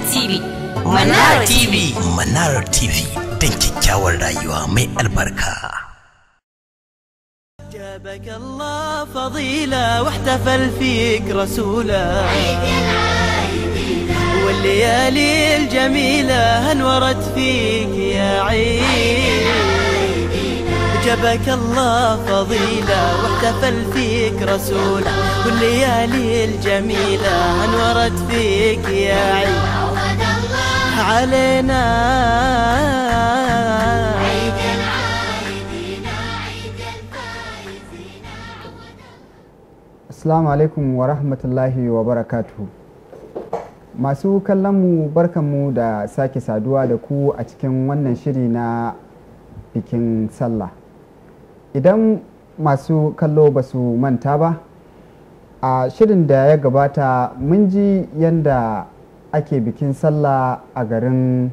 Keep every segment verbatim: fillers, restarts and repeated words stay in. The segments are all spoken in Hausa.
T V. Manara T V. Manara T V don kyakkyawar rayuwa mai albarka. جابك الله فضيلة واحتفل فيك رسوله، والليالي الجميلة انورت فيك يا عيد. جابك الله فضيلة واحتفل فيك رسوله، والليالي الجميلة انورت فيك يا عيد علينا. Assalamu alaikum wa rahmatullahi wa barakatuhu. Masu kallonmu barkanmu da sake saduwa da ku a cikin wannan shiri na bikin sallah. Idan masu kallo ba su manta ba, a shirin da ya gabata mun ji yadda ake bikin sallah a garin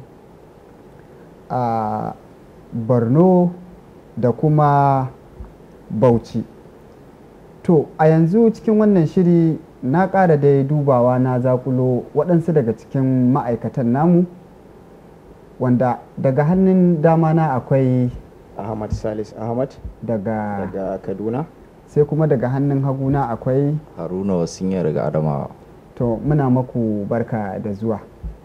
a Borno da kuma Bauchi. To a yanzu cikin wannan shiri na ƙara dai dubawa na zakulo waɗansu daga cikin ma'aikatan namu, wanda daga hannun dama na akwai Ahmad Salis Ahmad daga, daga Kaduna, sai kuma daga hannun haguna akwai Haruna Wasinya daga Adamawa. To muna maku barka da zuwa.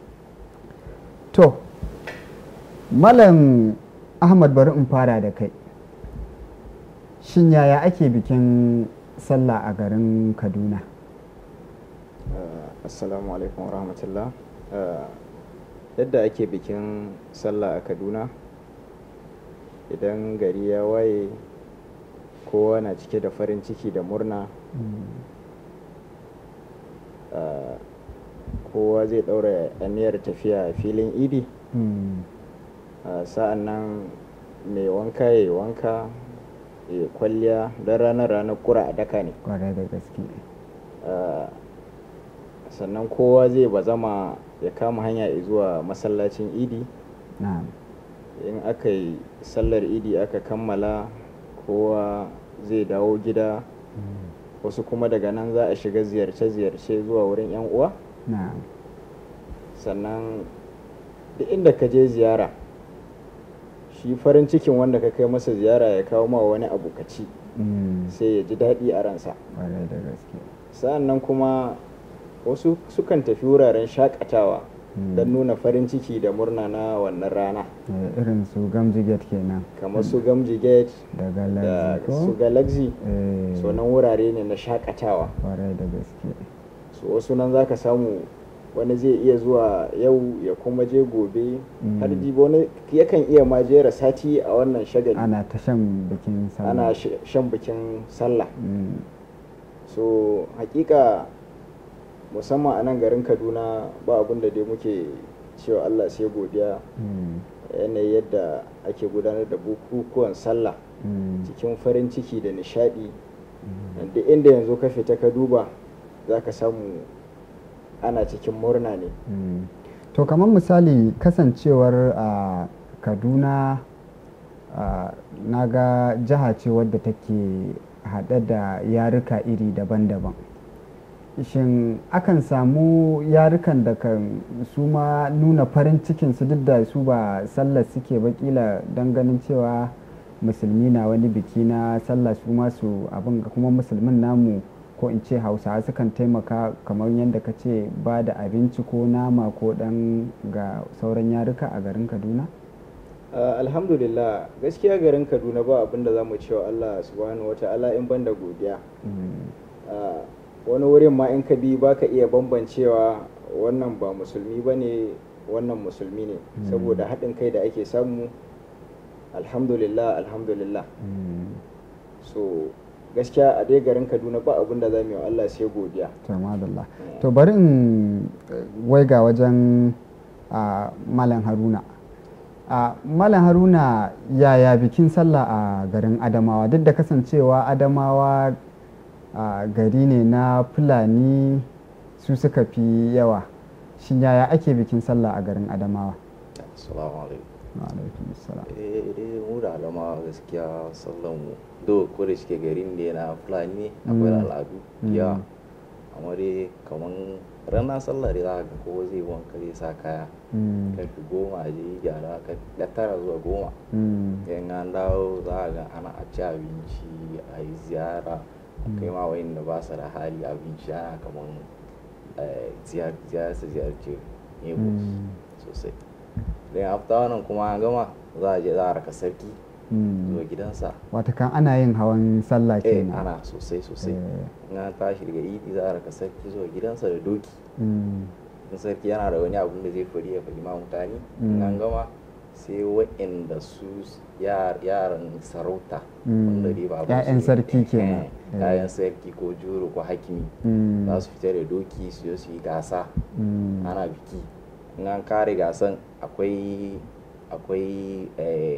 To Malam Ahmad, bari in fara da kai. Shin yaya ake bikin sallah a garin Kaduna? uh, assalamu alaikum wa rahmatullah. uh, yadda ake bikin sallah a Kaduna, idan gari ya waye kowa na cike da farin ciki da murna. mm. uh, kowa zai ɗaura aniyar tafiya a filin idi. mm. uh, sa'an nan mai wanka ya yi wanka ya kwalliya don ranar ranar kura a daka ne. Kwarai da gaske. Uh, sannan kowa zai bazama ya kama hanya zuwa masallacin idi. Na'am. In aka yi sallar idi aka kammala, kowa zai dawo gida. mm. Wasu kuma daga nan za a shiga ziyarce-ziyarce zuwa wurin 'yan uwa. Na'am. Sannan duk inda ka je ziyara, shi farin cikin wanda ka kai masa ziyara ya kawo ma wani abu ka ci, mm. sai ya ji daɗi a ransa. Kwarai da gaske. Sa'an nan kuma wasu sukan tafi wuraren shakatawa Mm. don nuna farin ciki da murna na wannan rana, Eh, irin su Gamji Gate kenan. kamar su Gamji Gate Da da Galaxy ko? su Galaxy. Eh, So nan wurare ne na shakatawa. kwarai da gaske. So wasu nan za ka samu wani zai iya zuwa yau ya kuma je gobe, Mm. har jibi wani yakan iya ma jera sati a wannan shagali. Ana ta shan bikin sallah. Ana sh- shan bikin sallah. Mm. So hakika musamman a nan garin Kaduna ba abin da dai muke cewa Allah sai godiya. Mm. Yanayi yadda ake gudanar da bukukuwan sallah Mm. cikin farin ciki da nishadi. Da inda yanzu ka fita ka duba za ka samu ana cikin murna ne. Mm. To kamar misali kasancewar a Kaduna, na ga jiha ce wadda take haɗe da yaruka iri daban-daban. Shin akan samu yarukan da kan su ma nuna farin cikinsu duk da su ba sallar suke ba, kila don ganin cewa musulmi na wani biki na sallah su ma su abin ga, kuma musulmin namu ko in ce hausawa sukan taimaka kamar yadda ka ce ba da abinci ko nama ko dan ga sauran yaruka a garin Kaduna? Uh, alhamdulillah, gaskiya garin Kaduna ba abin da za mu cewa Allah subhanahu wata'ala in banda godiya. Mm. Uh, wani wurin ma in ka bi ba ka iya bambancewa wannan ba musulmi ba ne, wannan musulmi ne. Mm. Saboda haɗin kai da ake samu, alhamdulillah alhamdulillah. Mm. So gaskiya a dai garin Kaduna ba abin da za mu yi wa Allah sai godiya. To madalla. To bari in waiga wajen a Malam Haruna. a Malam Haruna, yaya bikin sallah a garin Adamawa, duk da kasancewa Adamawa a gari ne na Fulani, su suka fi yawa, shin yaya ake bikin sallah a garin Adamawa? Assalamu alaikum. Wa alaikum assalam. Eh eh mu da Adamawa gaskiya sallan mu do ko da shike garin ne na Fulani ne, akwai Mm. al'adu Mm. ya amma dai kaman ranar sallah dai za ka ga kowa zai wanka zai sa kaya karfe goma a je gyara da tara zuwa goma yan an dawo za a ga ana a ci abinci a yi ziyara kai ma wayin da ba su da hali abinci ana kamar ziyarce ne sosai dan after wannan kuma an gama za a je za a raka sarki zuwa gidansa wata kan ana yin hawan sallah eh kenan ana sosai sosai na tashi daga idi za a raka sarki zuwa gidansa da doki in sarki yana da wani abun da zai fari ya fari ma mutane an gama sai wa'anda su yaran sarauta wanda dai ba ya'yan sarki kenan ya'yan sarki ko juro ko hakimi za su fita da doki su yi su yi gasa ana biki in an kare gasan akwai akwai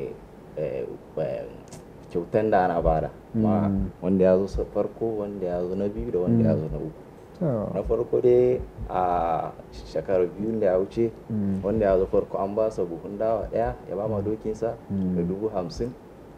kyautan da ana bada ma wanda ya zo farko wanda ya zo na biyu da wanda ya zo na uku na farko dai a shekarar biyu da ya wuce wanda ya zo farko an ba sa buhun dawa daya ya ba ma dokinsa da dubu hamsin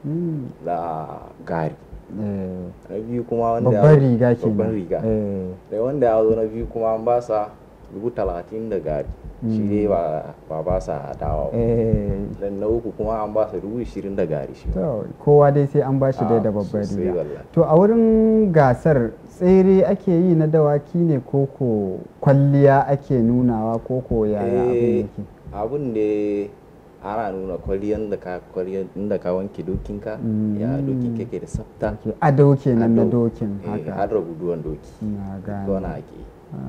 da gari na biyu kuma wanda ya zo babban riga da wanda ya zo na biyu kuma an ba sa dubu talatin da gari shi dai ba ba sa dawa dan na uku kuma an ba sa dubu ishirin da gari shi kowa dai sai an ba shi dai da babbar riga to a wurin gasar tsere ake yi na dawaki ne koko kwalliya ake nunawa koko yaya abin yake abin da ana nuna kwalliyan da ka kwalliyan inda ka wanke dokinka ya dokin kake da tsafta ado kenan na dokin haka har da guduwan doki na gane gona ake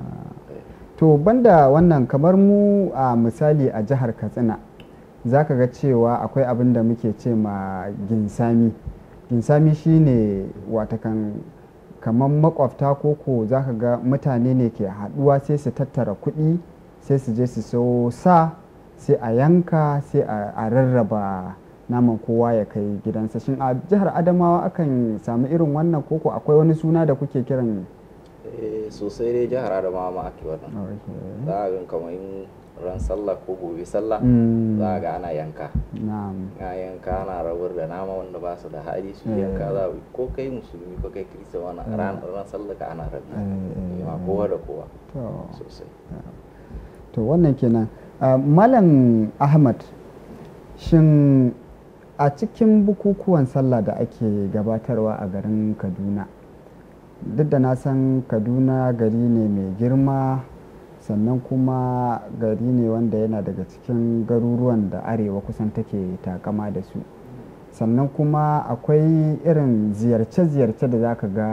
to banda wannan kamar mu a misali a jihar Katsina zaka ga cewa akwai abin da muke ce ma ginsami ginsami shine watakan kamar makwabta koko za ka ga mutane ne ke haduwa sai su tattara kuɗi sai su je su so sa sai a yanka sai a rarraba naman kowa ya kai gidansa shin a jihar Adamawa akan samu irin wannan koko akwai wani suna da kuke kiran sosai dai jihar Adamawa ma ake wannan za a gan kamar ran sallah ko gobe sallah za a ga ana yanka na yanka ana rabar da nama wanda ba su da hali su yanka za a ko kai musulmi ko kai kirista wani ran sallah ka ana rabi ma kowa da kowa sosai to wannan kenan malam Ahmad shin a cikin bukukuwan sallah da ake gabatarwa a garin Kaduna duk da na san Kaduna gari ne mai girma sannan kuma gari ne wanda yana daga cikin garuruwan da arewa kusan take takama da su sannan kuma akwai irin ziyarce-ziyarce da za ka ga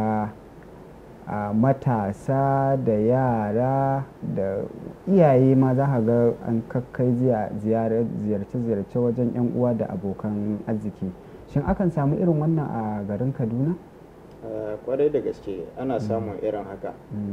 a matasa da yara da iyaye ma za ka ga an kakkai ziyarce-ziyarce wajen 'yan uwa da abokan arziki shin akan samu irin wannan a garin Kaduna? kwarai da gaske ana samun irin haka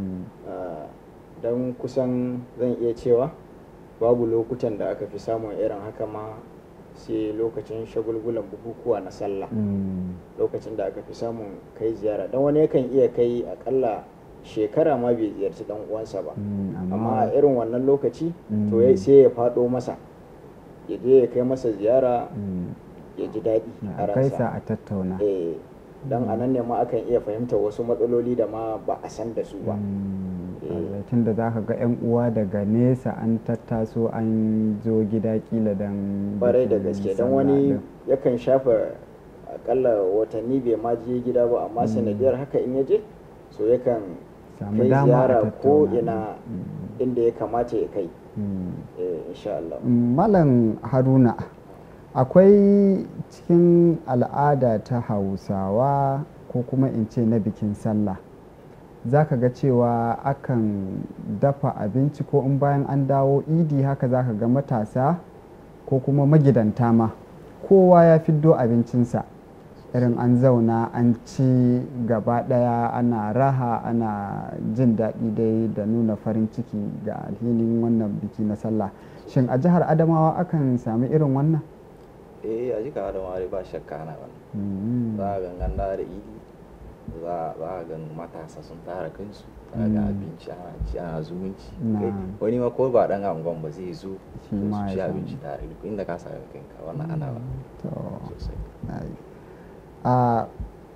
don kusan zan iya cewa babu lokutan da aka fi samun irin haka ma sai lokacin shagulgulan bukukuwa na sallah lokacin da aka fi samun kai ziyara don wani yakan iya kai akalla shekara ma bai ziyarci dan uwansa ba amma a irin wannan lokaci to sai ya fado masa ya je ya kai masa ziyara ya ji daɗi a ransa a tattauna don a nan ne ma akan iya fahimtar wasu matsaloli da ma ba a san da su ba tun da za ka ga 'yan uwa daga nesa an tattaso an zo gida kila don barai da gaske don wani yakan shafa akalla watanni bai ma je gida ba amma sanadiyar haka in ya je so yakan kai ziyara ko ina inda ya kamata ya kai insha Allah. Malam Haruna akwai cikin al'ada ta Hausawa ko kuma in ce na bikin sallah za ka ga cewa akan dafa abinci ko in bayan an dawo idi haka za ka ga matasa ko kuma magidanta ma kowa ya fiddo abincinsa irin an zauna an ci gaba daya ana raha ana jin daɗi dai da nuna farin ciki ga alhinin wannan biki na sallah shin a jihar Adamawa akan sami irin wannan? eh a jika Adamawa ba shakka ana wannan za a gangan da idi za a gan matasa sun tara kansu za a ga abinci ana ci ana zumunci wani ma ko ba dan angon ba zai zo su ci abinci tare duk inda ka saka kanka wannan ana ba sosai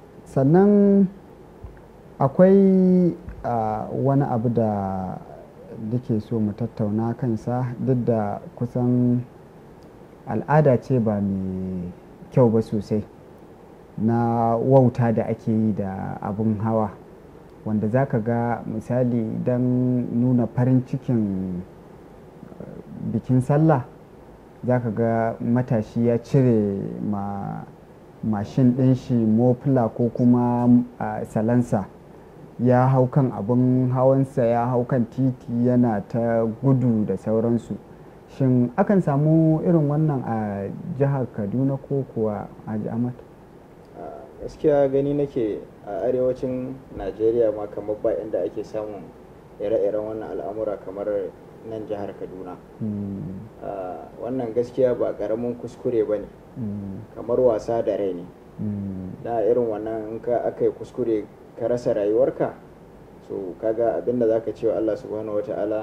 sannan akwai wani abu da ke so mu tattauna kansa, duk da kusan al'ada ce ba mai kyau ba sosai na wauta da ake yi da abin hawa, wanda za ka ga misali don nuna farin cikin bikin sallah za ka ga matashi ya cire ma mashin ɗin shi mofula ko kuma uh, salansa, ya hau kan abin hawansa, ya hau kan titi yana ta gudu da sauransu. Shin akan samu irin wannan a jihar Kaduna ko kuwa Haji Ahmad? Gaskiya gani nake a arewacin Najeriya ma kamar ba inda ake samun ire-iren wannan al'amura kamar nan jihar Kaduna. mm. uh, wannan gaskiya ba karamin kuskure ba ne, mm. kamar wasa da rai ne. mm. da irin wannan in ka aka yi kuskure ka rasa rayuwarka, so kaga abinda za ka ce wa Allah subhanahu wa ta'ala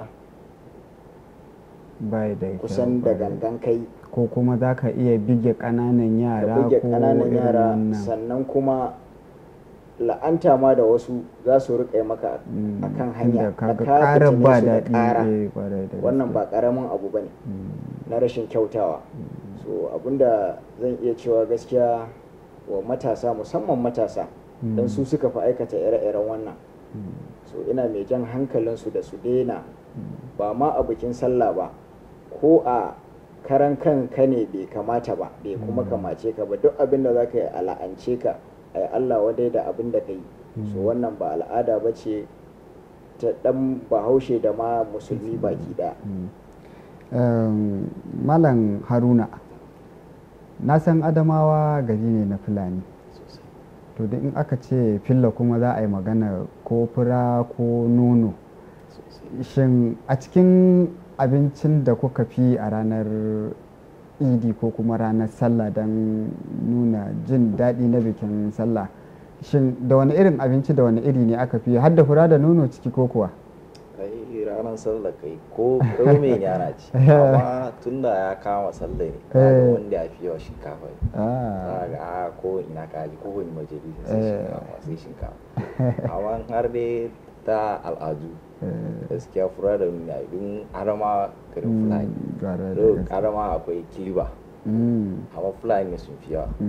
bai da kusan da gangan kai, ko kuma za ka iya bige ƙananan yara bige ko ƙananan irin yara, wannan. sannan kuma la'anta ma da wasu za su riƙe maka Mm, a kan hanya, tunda kaga ka ƙarar fitine ba su da daɗi, ƙara. eh, ƙwarai da wannan gaske. ba ƙaramin abu ba ne Mm, na rashin kyautawa. So abinda zan iya cewa gaskiya wa matasa, musamman matasa, don su suka fi aikata ire-iren wannan. So ina mai jan hankalinsu da su daina, ba ma a bikin sallah ba, ko a karan kanka ne bai kamata ba, bai kuma kamace ka ba. Duk abin da za ka yi a la'ance ka, a yi Allah wadai da abin da ka yi. So wannan ba al'ada ba ce ta ɗan bahaushe da ma musulmi baki ɗaya. um, Malam Haruna, na san Adamawa gari ne na Fulani, to da in aka ce filla kuma za a yi magana ko fura ko nono. Shin a cikin abincin da kuka fi a ranar idi ko kuma ranar sallah don nuna jin daɗi na bikin sallah, shin da wani irin abinci da wani iri ne aka fi, har da fura da nono ciki ko kuwa? kai ranar sallah kai ko mai yana ci, amma tun da ya kama sallah ne kaga wanda ya fi yawa shinkafa ne. za ga a ko ina kaji ko wani majalisa sai shinkafa sai shinkafa, amma har dai ta al'adu gaskiya fura da nuna don arama garin fulani, don arama akwai kiliba, amma fulani sun fi yawa.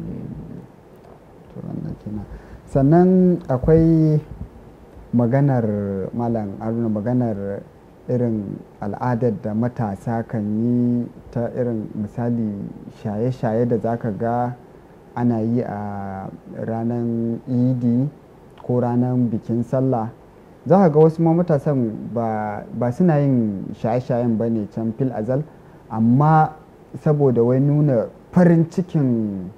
Sannan akwai maganar Malam Haruna, maganar irin al'adar da matasa kan yi ta irin misali shaye-shaye da zaka ga ana yi a ranar idi ko ranar bikin sallah. Za ka ga wasu ma matasan ba suna yin shaye-shayen ba ne can fil azal, amma saboda wai nuna farin cikin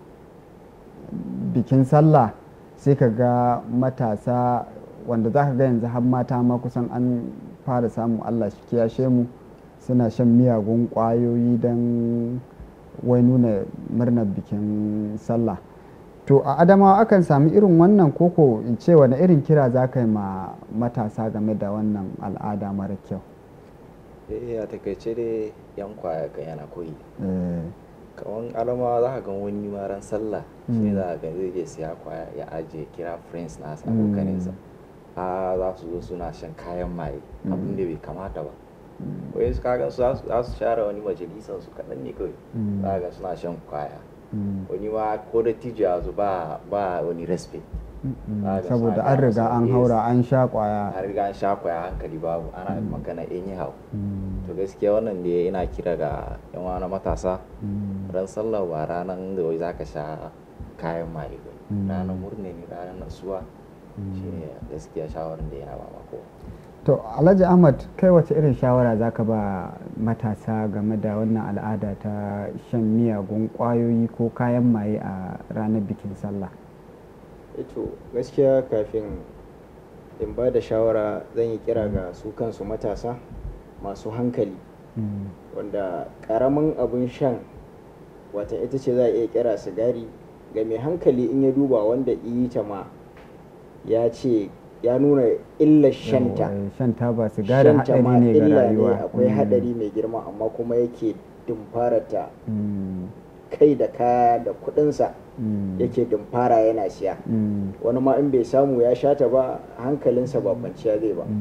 bikin sallah sai ka ga matasa wanda za ka ga yanzu har mata ma kusan an fara samu, Allah shi kiyashe mu, suna shan miyagun ƙwayoyi don wai nuna murnar bikin sallah. To a Adamawa akan sami irin wannan, koko in ce wani irin kira za ka yi ma matasa game da wannan al'ada mara kyau? eh a takaice dai yan kwaya kan yana koyi, kawan Adamawa za ka ga wani maran sallah shi za ka ga zai je siya kwaya ya ajiye, kira friends nasa abokaninsa, a za su zo suna shan kayan maye, abin da bai kamata ba. wai su kagan su za su share wani majalisar su kaɗan ne kawai, za ga suna shan kwaya. wani ma ko da tijiya su ba wani respect, saboda an riga an haura an sha kwaya, an riga an sha kwaya, hankali babu, ana magana anyhow. to gaskiya wannan da yana kira ga yan wani matasa, ran sallah ba ranar da wai za ka sha kayan maye ba, ranar murne ne, ranar nasuwa, shine gaskiya shawarar da yana ba mako. To Alhaji Ahmad, kai wace irin shawara za ka ba matasa game da wannan al'ada ta shan miyagun ƙwayoyi ko kayan maye a ranar bikin sallah? Ito gaskiya kafin in ba da shawara zan yi kira ga su kansu matasa masu hankali, wanda ƙaramin abin shan wata ita ce za a iya kira sigari, ga mai hankali in ya duba wanda iyi ta ma ya ce ya nuna illar shanta. Shanta ba sigari haɗari ne ga rayuwa, akwai haɗari mai girma, amma kuma yake dimfarata kai da kaya da kuɗinsa yake dimfara yana siya. Wani ma in bai samu ya shata ba hankalinsa ba kwanciya zai ba. To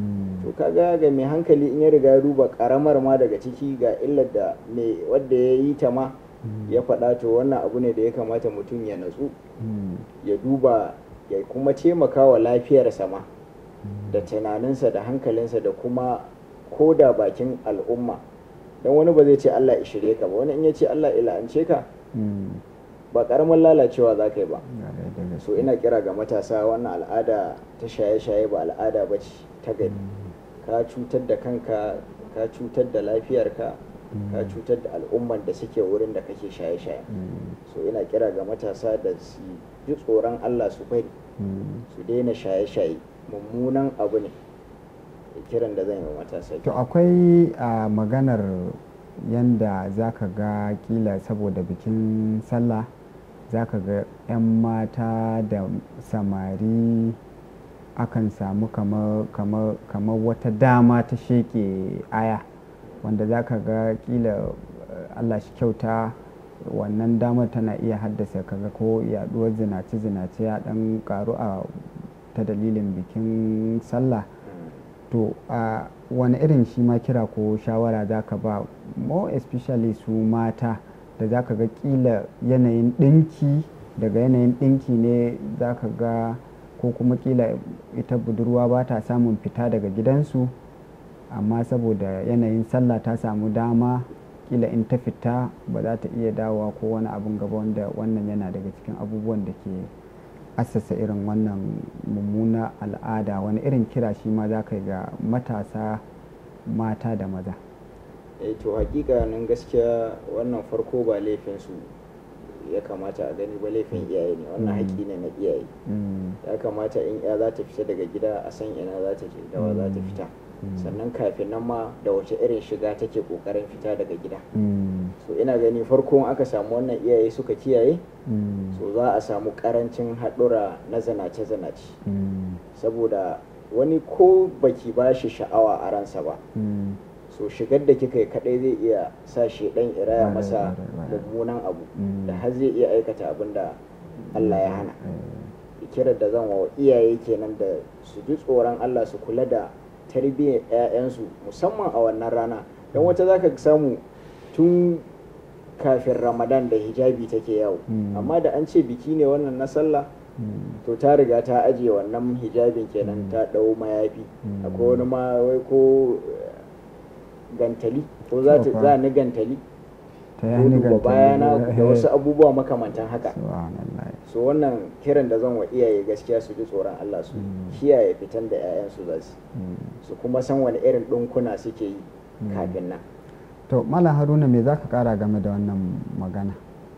to kaga ga mai hankali in ya riga ya duba karamar ma daga ciki ga illar da mai wadda ya yi ta ma ya faɗa, to wannan abu ne da ya kamata mutum ya natsu ya duba ya kuma taimaka wa lafiyarsa ma da tunaninsa da hankalinsa da kuma koda bakin al'umma, don wani ba zai ce Allah ya shirye ka ba, wani in ya ce Allah ya la'ance ka ba karamin lalacewa za ka yi ba. So ina kira ga matasa, wannan al'ada ta shaye-shaye ba al'ada ba ce ta gari. Ka cutar da kanka, ka cutar da lafiyarka, ka cutar da al'umman da suke wurin da kake shaye-shaye. So ina kira ga matasa da su ji tsoron Allah su bari su daina shaye-shaye, mummunan abu ne. Kiran da zan yi wa matasa. To akwai a maganar yanda za ka ga kila saboda bikin sallah za ka ga 'yan mata da samari akan samu kamar wata dama ta sheke aya, wanda za ka ga kila Allah shi kyauta wannan damar tana iya haddasa kaga ko yaduwar zinace-zinace ya dan karu a ta dalilin bikin sallah. To a wani irin shi ma kira ko shawara za ka ba more especially su mata da za ka ga kila yanayin ɗinki, daga yanayin ɗinki ne za ka ga ko kuma kila ita budurwa ba ta samun fita daga gidansu, amma saboda yanayin sallah ta samu dama kila in ta fita ba za ta iya dawowa ko wani abun gaba, wanda wannan yana daga cikin abubuwan da ke assasa irin wannan mummuna al'ada. Wani irin kira shi ma za ka yi ga matasa mata da maza? Eh to hakika nan gaskiya wannan farko ba laifinsu ya kamata a gani ba, laifin iyaye ne, wannan haƙƙi ne na iyaye. Ya kamata in ya za ta fita daga gida a san ina za ta je, dawa za ta fita, sannan kafin nan ma da wace irin shiga take ƙoƙarin fita daga gida. So ina gani farkon aka samu wannan iyaye suka kiyaye, so za a samu ƙarancin haɗura na zanace-zanace. Saboda wani ko baki ba shi sha'awa a ransa ba, so shigar da kika yi kadai zai iya sa shi dan iraya masa mummunan abu da har zai iya aikata abin da Allah ya hana. Kirar da zan wa iyaye kenan da su ji tsoron Allah, su kula da tarbiyyar 'ya'yansu musamman a wannan rana, don wata zaka samu tun kafin Ramadan da hijabi take yawo, amma da an ce biki ne wannan na sallah to ta riga ta ajiye wannan hijabin kenan, ta dau mayafi. Akwai wani ma wai ko gantali ko za ta za ni gantali ta yani gantali bayana da wasu abubuwa makamantan haka. So wannan kiran da zan wa iyaye gaskiya su ji tsoron Allah, su kiyaye fitan da 'ya'yansu za su su kuma san wani irin ɗinkuna suke yi kafin nan. To Malam Haruna, me za ka kara game da wannan magana?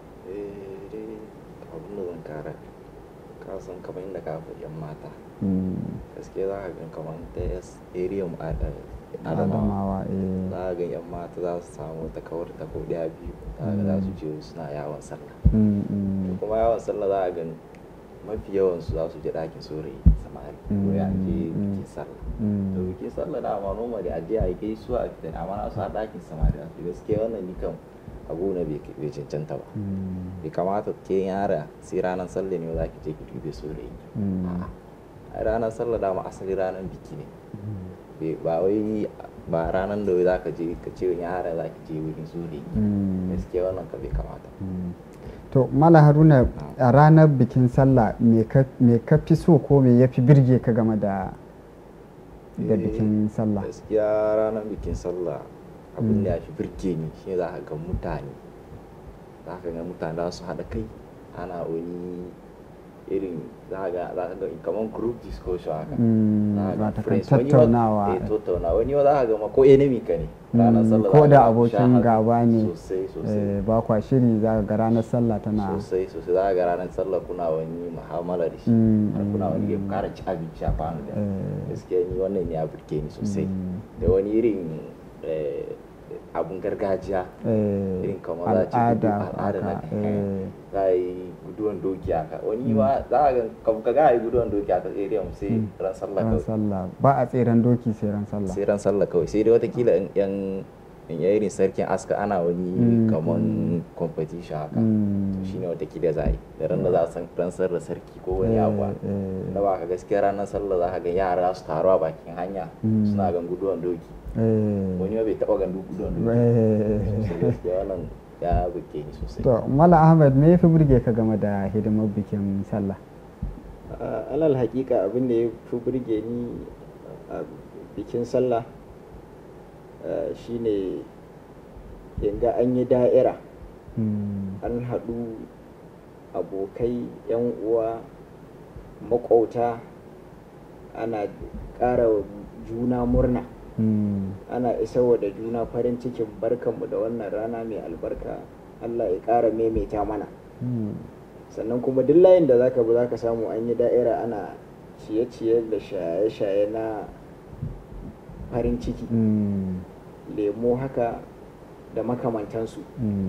Eh dai abin da zan kara, ka san kamar inda ka faɗi 'yan mata gaskiya za ka gan kamar ta area mu Adamawa, za ga 'yan mata za su samu ta kawar ta ko ɗaya biyu, za ga za su je suna yawon sallah. Kuma yawon sallah za a gani mafi yawan su za su je ɗakin saurayi samari ko ya je bikin sallah. To bikin sallah da ma noma da aje a yi su a fitan, amma na su a ɗakin samari. Gaskiya wannan ni kan abu na bai cancanta ba. Bai kamata ke yara sai ranar sallah ne za ki je ki dube saurayi. A ranar sallah dama asali ranar biki ne, ba wai ba ranar da za ka je ka ce yara za ki je wurin saurayi. Gaskiya wannan ka bai kamata. To Malam Haruna, a ranar bikin sallah me ka fi so ko me ya fi birge ka game da da bikin sallah? Gaskiya ranar bikin sallah abin da ya fi birge ni shi za ka ga mutane, za ka ga mutane za su haɗa kai, ana wani irin za ga kamar group discussion haka, za ta kan tattaunawa, eh tattaunawa wani za ka ga ko enemy ka ne ranar sallah, ko da abokin gaba ne sosai sosai, ba kwa shiri za ka ga ranar sallah tana sosai sosai, za ka ga ranar sallah kuna wani mu'amala da shi, kuna wani game kara ci abinci a kwano da gaskiya ni wannan ne ya burge ni sosai. Da wani irin abun gargajiya irin kamar za a ce al'ada na za a yi guduwan doki haka, wani ma za a ga ga a yi guduwan doki haka area mu sai ran sallah kawai. Ba a tseren doki sai ran sallah, sai ran sallah kawai, sai dai watakila yan in yi irin sarkin aska ana wani kaman competition haka to shine wata kida za a yi da ran da za a san rantsar da sarki ko wani abu da ba ka gaskiya ranar sallah za ka ga yara su taru a bakin hanya suna gan guduwan doki wani bai taba gan guduwan doki gaskiya wannan ya buke ni sosai. To Mala Ahmed me yafi burge ka game da hidimar bikin sallah? Alal hakika abin da ya fi burge ni a bikin sallah shine yanga an yi da'ira an haɗu abokai yan uwa makwauta ana ƙara juna murna ana isarwa da juna farin cikin barkanmu da wannan rana mai albarka, Allah ya ƙara maimaita mana. Sannan kuma duk layin da zaka bi zaka samu an yi da'ira ana ciye-ciye da shaye-shaye na farin ciki, lemo haka da makamantansu.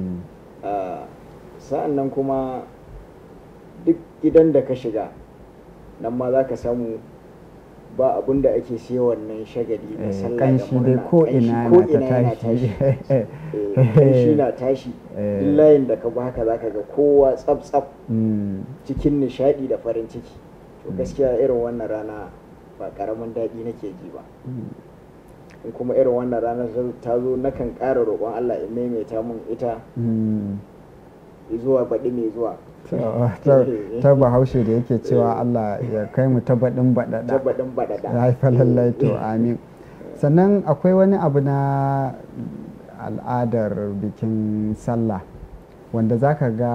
Sa'an nan kuma duk gidan da ka shiga nan ma zaka samu ba abun da ake siya wannan shagali na sallah da murna, ko ina na tashi kanshi na tashi duk layin da ka ba haka zaka ga kowa tsaf-tsaf cikin nishadi da farin ciki. To gaskiya irin wannan rana ba karamin daɗi nake ji ba. In kuma irin wannan rana ta zo nakan ƙara roƙon Allah in maimaita mun ita zuwa baɗi mai zuwa. Ta bahaushe da yake cewa Allah ya kai mu ta baɗin baɗaɗa ya haifa lallai to amin. Sannan akwai wani abu na al'adar bikin sallah wanda za ka ga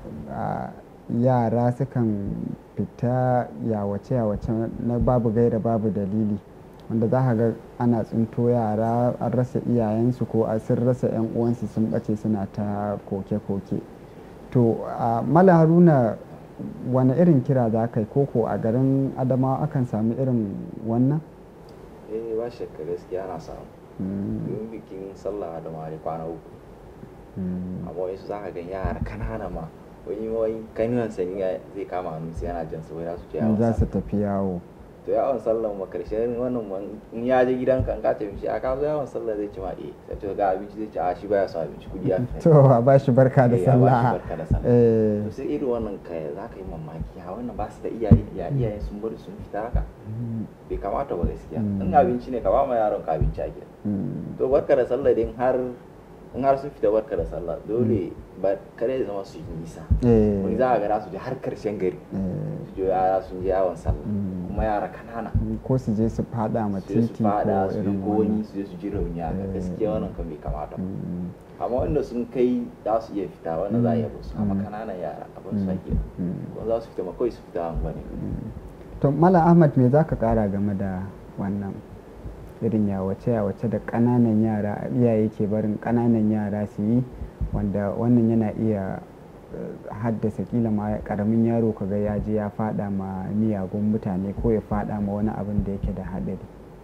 yara sukan fita yawace-yawace na babu gaira babu dalili, wanda za ka ga ana tsinto yara an rasa iyayensu ko sun rasa 'yan uwansu sun ɓace suna ta koke-koke. To a Mala Haruna wani irin kira za ka yi, koko a garin Adamawa akan sami irin wannan? Eh ba shakka gaskiya ana samu. Yin bikin sallah Adamawa ne kwana uku. Amma wasu za ka ga yara kanana ma wani wani kanuwan sani zai kama hannu sai yana jan su wai za su je yawon za su tafi yawo. To yawon sallah ma karshen wannan in ya je gidan kan ka tafi shi a kawo yawon sallah zai ci ma eh sai to ga abinci zai ci a shi baya son abinci kudi ya fita. To a ba shi barka da sallah. Eh to sai irin wannan kai za ka yi mamaki ha wannan ba su da iyaye ya iyaye sun bari sun fita haka bai kamata ba gaskiya. In abinci ne ka ba ma yaron ka abinci a gida. To barka da sallah din har in har sun fita barka da sallah dole ba kare zama su yi nisa. Wani za a ga su je har karshen gari su je yara sun je yawon sallah kuma yara kanana ko su je su fada ma titi ko irin wani su je su ji rauni a gaskiya wannan kan bai kamata amma wanda sun kai za su iya fita wannan za a iya su amma kananan yara abin su ake ko za su fita ma kawai su fita an gwani. To Mala Ahmad me za ka kara game da wannan irin yawace-yawace da ƙananan yara iyaye ke barin ƙananan yara su yi, wanda wannan yana iya haddasa kila ma ƙaramin yaro kaga ya je ya fada ma miyagun mutane ko ya fada ma wani abin da yake da haɗari?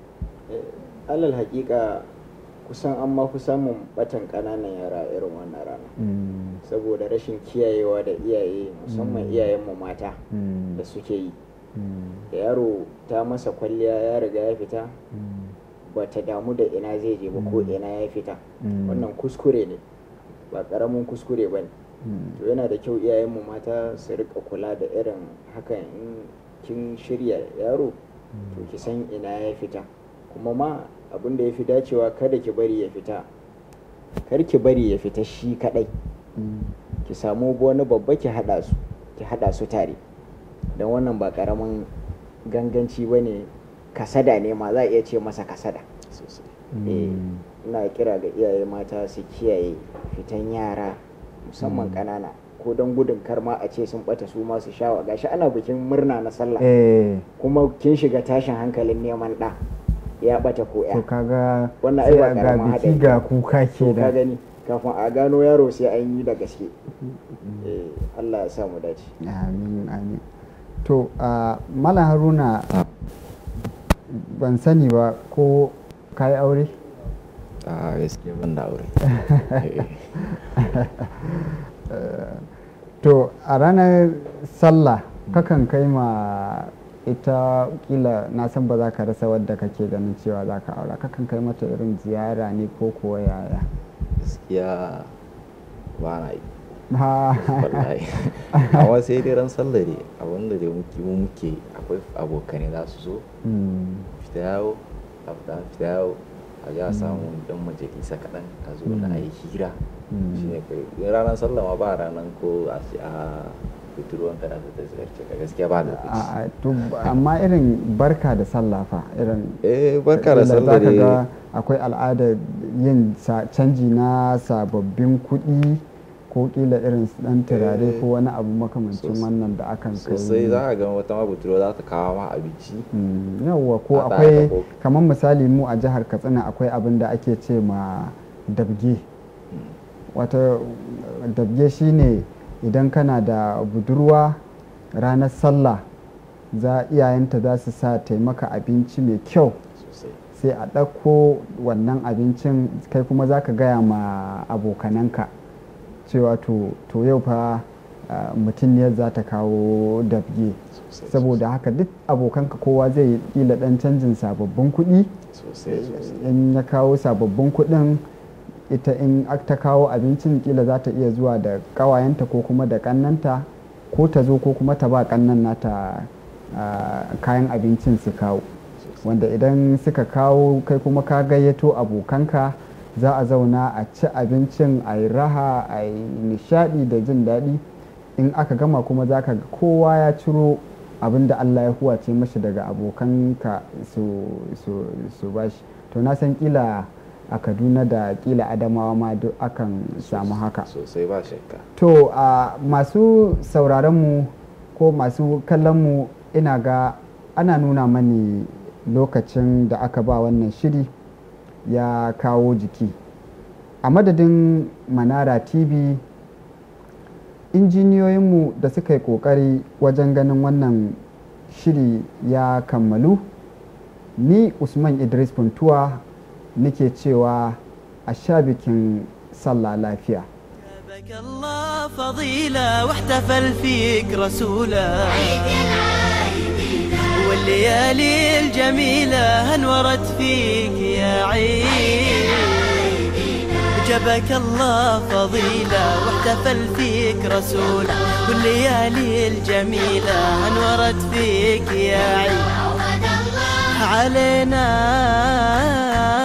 Alal haƙiƙa kusan an ma fi samun batan ƙananan yara irin wannan rana saboda rashin kiyayewa da iyaye musamman iyayenmu mata da suke yi. Da yaro ta masa kwalliya ya riga ya fita ba ta damu da ina zai je ba ko ina ya fita, wannan kuskure ne ba karamin kuskure ba ne. To yana da kyau iyayenmu mata su rika kula da irin hakan, in kin shirya yaro to ki san ina ya fita, kuma ma abin da ya fi dacewa kada ki bari ya fita kar ki bari ya fita shi kadai, ki samu wani babba ki hada su ki hada su tare, don wannan ba karamin ganganci ba ne, kasada ne ma za a iya ce masa kasada sosai. Ina kira ga iyaye mata su kiyaye fitan yara musamman kanana ko don gudun kar ma a ce sun bata su ma su shawa, gashi ana bikin murna na sallah kuma kin shiga tashin hankalin neman da ya bata ko ya, to kaga wannan ai ba karamin biki ga kuka ke da ka gani kafin a gano yaro sai an yi da gaske. Allah ya sa mu dace. Amin amin. To uh, Malam Haruna ban sani ba ko ka yi aure? A gaskiya ban da aure. To a ranar sallah kakan kai ma ita kila na san ba za ka rasa wadda kake ganin cewa za ka aura, kakan kai mata irin ziyara ne ko kuwa yaya? Gaskiya ba na yi wallahi, amma sai dai ran sallah ne abinda da muke mu muke akwai abokanai za su zo fita yawo a fita fita yawo a ji a samu dan majalisa kaɗan a zo na a yi hira shi ne kai ranar sallah ma ba ranar ko a ce a fituruwan kada ta ziyarce ka gaskiya ba da amma irin barka da sallah fa irin eh barka da sallah dai akwai al'adar yin canji na sababbin kuɗi ko kila irin dan turare ko wani abu makamancin wannan da akan kai sosai za a ga wata ma budurwa za ta kawo ma abinci yawwa ko akwai kamar misali mu a jihar Katsina akwai abin da ake ce ma dabge. Wata dabge shine idan kana da budurwa ranar sallah za iyayenta za su sa taimaka abinci mai kyau sai a ɗauko wannan abincin kai kuma za ka gaya ma abokananka cewa to yau fa mutum ne za ta kawo dabge, saboda haka duk abokanka kowa zai yi kila dan canjin sababbin kuɗi, in ya kawo sababbin kuɗin ita in ta kawo abincin kila za ta iya zuwa da ƙawayenta ko kuma da ƙannanta, ko ta zo ko kuma ta ba ƙannan nata kayan abincin su kawo, wanda idan suka kawo kai kuma ka gayyato abokanka za a zauna a ci abincin a yi raha a yi nishadi da jin daɗi. In aka gama kuma za ka ga kowa ya ciro abin da Allah ya huwace mashi daga abokanka su bashi. To na san kila a Kaduna da kila Adamawa ma duk akan samu haka sosai ba shakka. To a masu sauraronmu ko masu kallonmu ina ga ana nuna mani lokacin da aka ba wannan shiri ya kawo jiki. A madadin Manara T V, injiniyoyinmu da suka yi ƙoƙari wajen ganin wannan shiri ya kammalu, ni Usman Idris Funtuwa nake cewa a sha bikin sallah lafiya. جابك الله فضيلة واحتفل فيك رسوله والليالي الجميلة انورت فيك يا عيد. جابك الله فضيلة واحتفل فيك رسوله والليالي الجميلة انورت فيك يا عيد. علينا